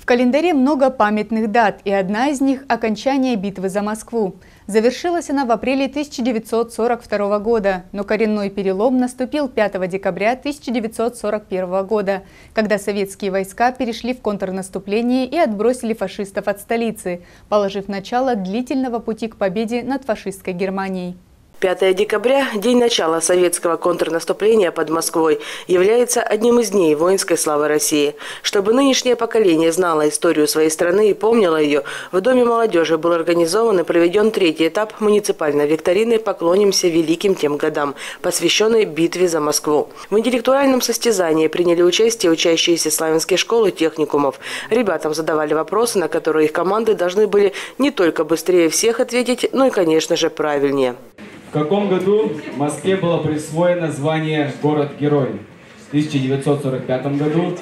В календаре много памятных дат, и одна из них – окончание битвы за Москву. Завершилась она в апреле 1942 года, но коренной перелом наступил 5 декабря 1941 года, когда советские войска перешли в контрнаступление и отбросили фашистов от столицы, положив начало длительного пути к победе над фашистской Германией. 5 декабря, день начала советского контрнаступления под Москвой, является одним из дней воинской славы России. Чтобы нынешнее поколение знало историю своей страны и помнило ее, в Доме молодежи был организован и проведен третий этап муниципальной викторины «Поклонимся великим тем годам», посвященной битве за Москву. В интеллектуальном состязании приняли участие учащиеся славянские школы техникумов. Ребятам задавали вопросы, на которые их команды должны были не только быстрее всех ответить, но и, конечно же, правильнее. В каком году Москве было присвоено звание «Город-герой»? В 1945 году,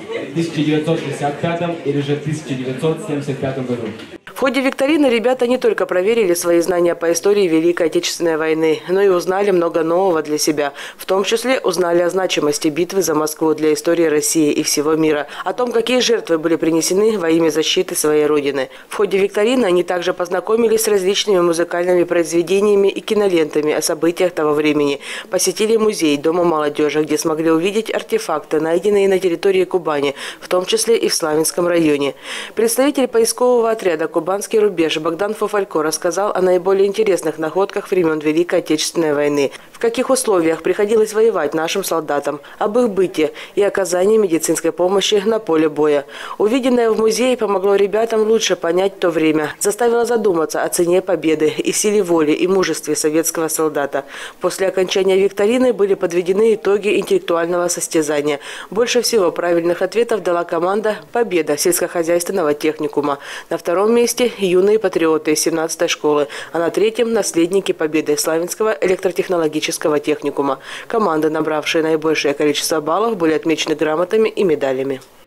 1965 или же 1975 году? В ходе викторины ребята не только проверили свои знания по истории Великой Отечественной войны, но и узнали много нового для себя. В том числе узнали о значимости битвы за Москву для истории России и всего мира, о том, какие жертвы были принесены во имя защиты своей родины. В ходе викторины они также познакомились с различными музыкальными произведениями и кинолентами о событиях того времени, посетили музей Дома молодежи, где смогли увидеть артефакты, найденные на территории Кубани, в том числе и в Славянском районе. Представитель поискового отряда «Кубанский рубеж» Богдан Фуфалько рассказал о наиболее интересных находках времен Великой Отечественной войны, в каких условиях приходилось воевать нашим солдатам, об их быте и оказании медицинской помощи на поле боя. Увиденное в музее помогло ребятам лучше понять то время, заставило задуматься о цене победы и силе воли и мужестве советского солдата. После окончания викторины были подведены итоги интеллектуального состязания. Больше всего правильных ответов дала команда «Победа» сельскохозяйственного техникума. На втором месте юные патриоты из 17-й школы, а на третьем – наследники победы Славянского электротехнологического техникума. Команды, набравшие наибольшее количество баллов, были отмечены грамотами и медалями.